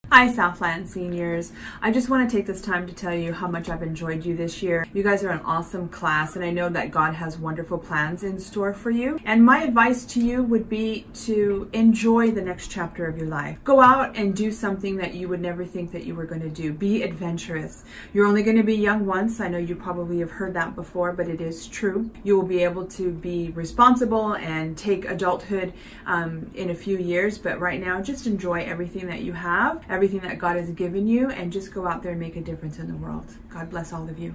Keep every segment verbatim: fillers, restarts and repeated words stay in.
Hi Southlands seniors. I just want to take this time to tell you how much I've enjoyed you this year. You guys are an awesome class and I know that God has wonderful plans in store for you. And my advice to you would be to enjoy the next chapter of your life. Go out and do something that you would never think that you were going to do. Be adventurous. You're only going to be young once. I know you probably have heard that before, but it is true. You will be able to be responsible and take adulthood um, in a few years, but right now just enjoy everything that you have, everything that God has given you, and just go out there and make a difference in the world. God bless all of you.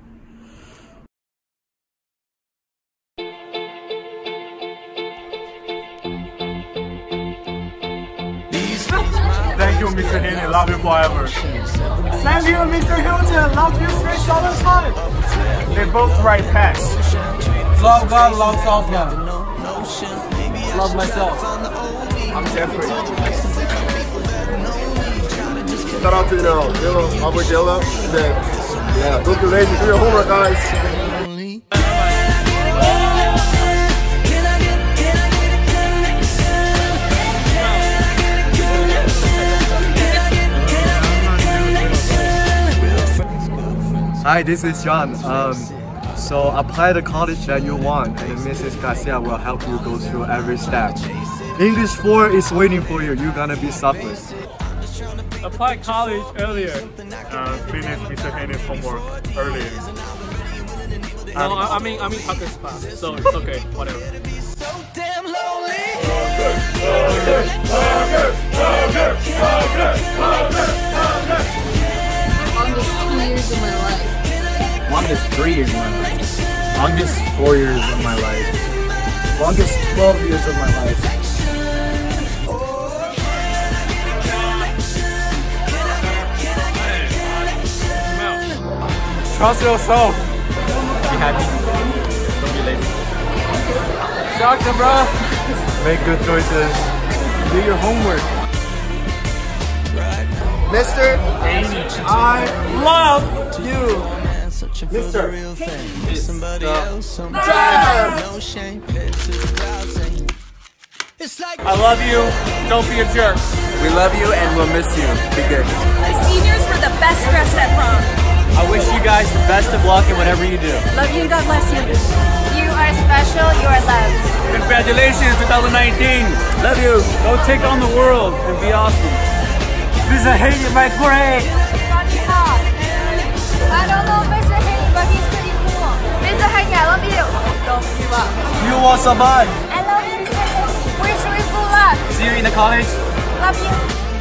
Thank you, Mister Haney. Love you forever. Thank you, Mister Hilton. Love you three thousand times. They both right pass. Love God, love Southlands. Love myself. I'm Jeffrey. Shout out to, you know, Dilla, Albert Dilla. Then, yeah, don't be lazy. Do your homework, guys. Hi, this is John. Um, so apply the college that you want, and Missus Garcia will help you go through every step. English four is waiting for you. You're gonna be suffering. Apply college earlier. Uh, finish Mister Haney's homework earlier. No, um, I, I mean, I mean Tucker's class, so it's okay, whatever. So damn lonely. Longest two years of my life. Longest three years of my life. Longest four years of my life. Longest twelve years of my life. Trust yourself. Be happy. Don't be lazy. Doctor, bro. Make good choices. Do your homework. Mister I love you. Mister I love you. Don't be a jerk. We love you and we'll miss you. Be good. The seniors were the best dressed at prom. I wish you guys the best of luck in whatever you do. Love you and God bless you. You are special, you are loved. Congratulations, twenty nineteen. Love you. Go take on the world and be awesome. Mister Haney, my great. I don't know Mister Haney, but he's pretty cool. Mister Haney, I love you. Don't give up. You will survive. I love you, Mister Haney. Wish you good luck. See you in the college. Love you.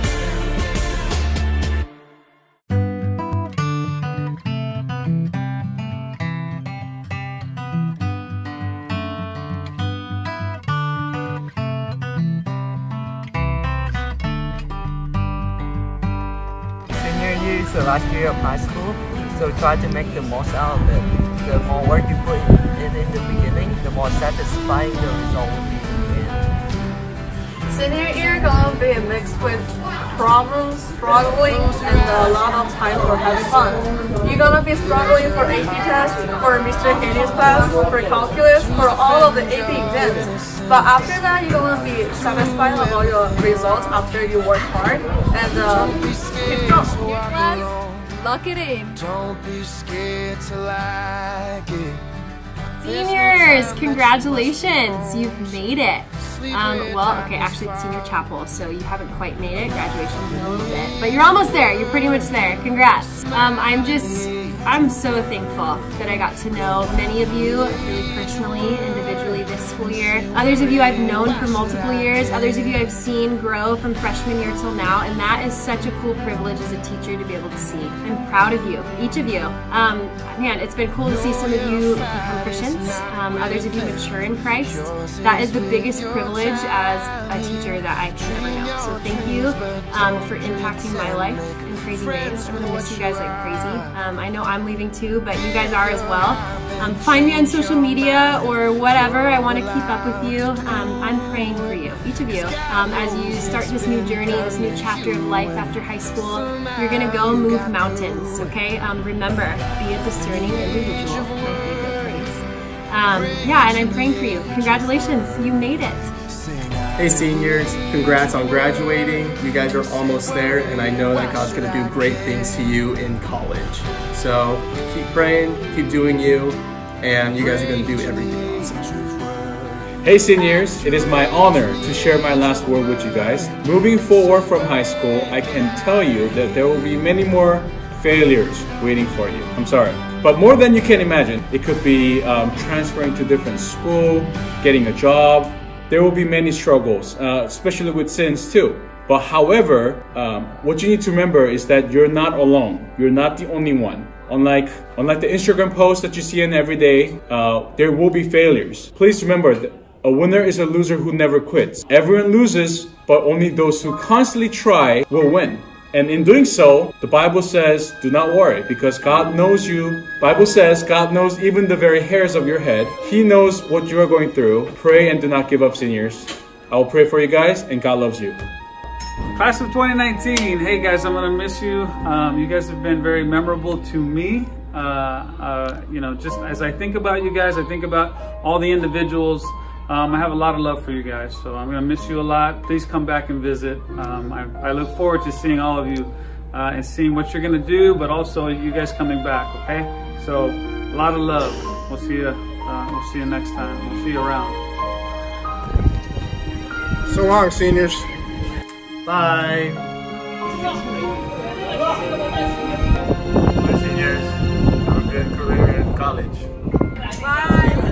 Senior year is the last year of high school, so try to make the most out of it. The more work you put in in the beginning, the more satisfying the result will be in the end. Senior year gonna be a mix with problems, struggling, and a lot of time for having fun. You're gonna be struggling for A P tests, for Mister Haney's class, for calculus, for all of the A P exams. But after that, you're gonna be satisfied about your results after you work hard and uh, keep going. Your class, lock it in. Don't be scared to like it. Seniors, congratulations, you've made it. Um, well, okay, actually it's senior chapel, so you haven't quite made it. Graduation's in a little bit, but you're almost there. You're pretty much there. Congrats. Um, I'm just, I'm so thankful that I got to know many of you really personally, individually this school year. Others of you I've known for multiple years. Others of you I've seen grow from freshman year till now, and that is such a cool privilege as a teacher to be able to see. I'm proud of you, each of you. Um, man, it's been cool to see some of you become Christians, um, others of you mature in Christ. That is the biggest privilege as a teacher that I can ever know. So thank you um, for impacting my life in crazy ways. I'm gonna miss you guys like crazy. Um, I know I'm leaving too, but you guys are as well. Um, find me on social media or whatever. I want to keep up with you. Um, I'm praying for you, each of you, um, as you start this new journey, this new chapter of life after high school. You're gonna go move mountains, okay? Um, remember, be a discerning individual. My favorite phrase. Um, yeah, and I'm praying for you. Congratulations, you made it. Hey seniors, congrats on graduating. You guys are almost there, and I know that God's gonna do great things to you in college. So keep praying, keep doing you, and you guys are gonna do everything awesome. Hey seniors, it is my honor to share my last word with you guys. Moving forward from high school, I can tell you that there will be many more failures waiting for you. I'm sorry. But more than you can imagine. It could be um, transferring to different school, getting a job. There will be many struggles, uh, especially with sins too. But however, um, what you need to remember is that you're not alone. You're not the only one. Unlike, unlike the Instagram posts that you see in every day, uh, there will be failures. Please remember that a winner is a loser who never quits. Everyone loses, but only those who constantly try will win. And in doing so, the Bible says, do not worry, because God knows you. Bible says God knows even the very hairs of your head. He knows what you are going through. Pray and do not give up, seniors. I will pray for you guys, and God loves you. Class of twenty nineteen, hey guys, I'm gonna miss you. Um, you guys have been very memorable to me. Uh, uh, you know, just as I think about you guys, I think about all the individuals. Um, I have a lot of love for you guys, so I'm gonna miss you a lot. Please come back and visit. Um, I, I look forward to seeing all of you uh, and seeing what you're gonna do, but also you guys coming back, okay? So, a lot of love. We'll see you, uh, we'll see you next time. We'll see you around. So long, seniors. Bye. Bye, seniors. Have a good career in college. Bye.